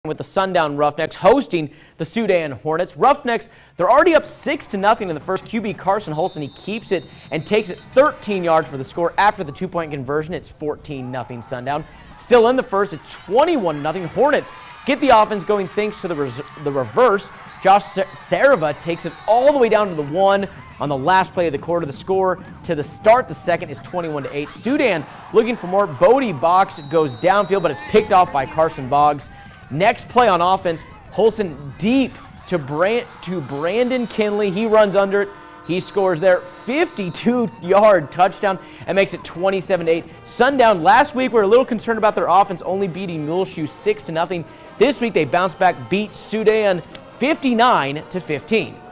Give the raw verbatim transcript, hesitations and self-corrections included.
with the Sundown Roughnecks hosting the Sudan Hornets. Roughnecks, they're already up six to nothing in the first. Q B Carson Holson, he keeps it and takes it thirteen yards for the score. After the two-point conversion, it's fourteen nothing Sundown. Still in the first, it's twenty-one nothing. Hornets get the offense going thanks to the, res the reverse. Josh Sarava takes it all the way down to the one on the last play of the quarter. The score to the start the second is twenty-one to eight. Sudan looking for more. Bodie Box goes downfield, but it's picked off by Carson Boggs. Next play on offense, Holson deep to, Brand to Brandon Kinley. He runs under it. He scores there, fifty-two yard touchdown, and makes it twenty-seven to eight. Sundown, last week we were a little concerned about their offense only beating Muleshoe six to nothing. This week they bounced back, beat Sudan fifty-nine to fifteen.